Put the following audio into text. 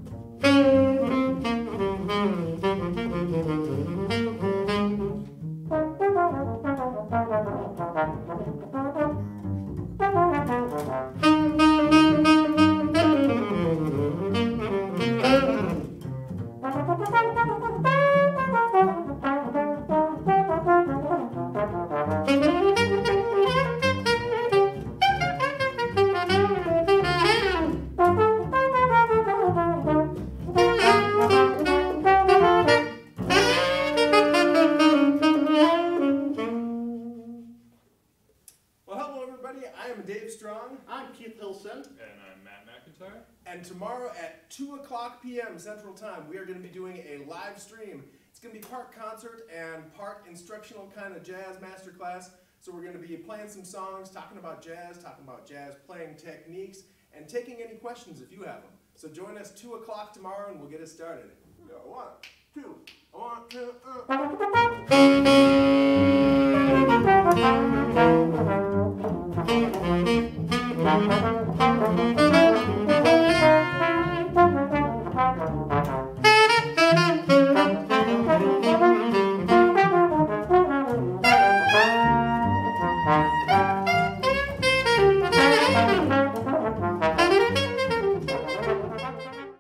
And tomorrow at 2 o'clock p.m. Central Time, we are going to be doing a live stream. It's going to be part concert and part instructional kind of jazz masterclass. So we're going to be playing some songs, talking about jazz playing techniques, and taking any questions if you have them. So join us 2 o'clock tomorrow and we'll get it started. Go 1, 2, 1, 2,